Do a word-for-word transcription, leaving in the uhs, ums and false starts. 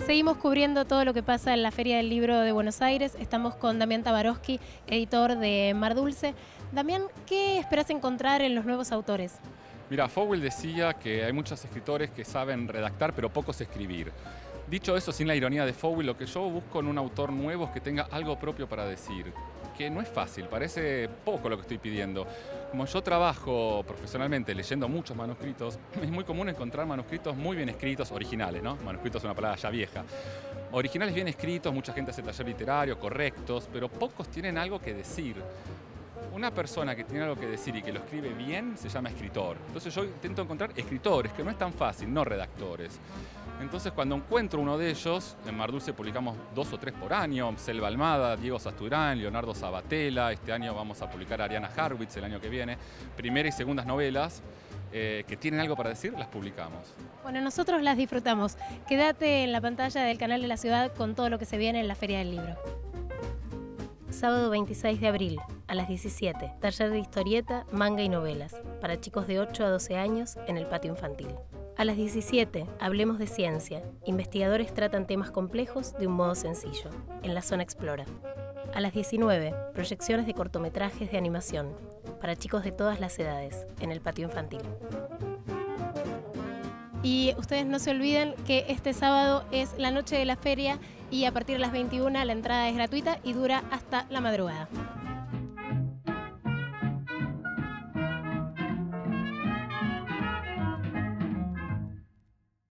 Seguimos cubriendo todo lo que pasa en la Feria del Libro de Buenos Aires. Estamos con Damián Tabarovsky, editor de Mar Dulce. Damián, ¿qué esperas encontrar en los nuevos autores? Mira, Fowell decía que hay muchos escritores que saben redactar, pero pocos escribir. Dicho eso, sin la ironía de Fowell, lo que yo busco en un autor nuevo es que tenga algo propio para decir, que no es fácil, parece poco lo que estoy pidiendo. Como yo trabajo profesionalmente leyendo muchos manuscritos, es muy común encontrar manuscritos muy bien escritos, originales, ¿no? Manuscritos es una palabra ya vieja. Originales bien escritos, mucha gente hace taller literario, correctos, pero pocos tienen algo que decir. Una persona que tiene algo que decir y que lo escribe bien se llama escritor. Entonces yo intento encontrar escritores, que no es tan fácil, no redactores. Entonces cuando encuentro uno de ellos, en Mar Dulce publicamos dos o tres por año, Selva Almada, Diego Sasturán, Leonardo Sabatella, este año vamos a publicar a Ariana Harwitz el año que viene, primeras y segundas novelas eh, que tienen algo para decir, las publicamos. Bueno, nosotros las disfrutamos. Quédate en la pantalla del canal de la ciudad con todo lo que se viene en la Feria del Libro. Sábado veintiséis de abril, a las diecisiete, taller de historieta, manga y novelas, para chicos de ocho a doce años en el patio infantil. A las diecisiete, hablemos de ciencia. Investigadores tratan temas complejos de un modo sencillo, en la zona Explora. A las diecinueve, proyecciones de cortometrajes de animación, para chicos de todas las edades, en el patio infantil. Y ustedes no se olviden que este sábado es la noche de la feria y a partir de las veintiuna la entrada es gratuita y dura hasta la madrugada.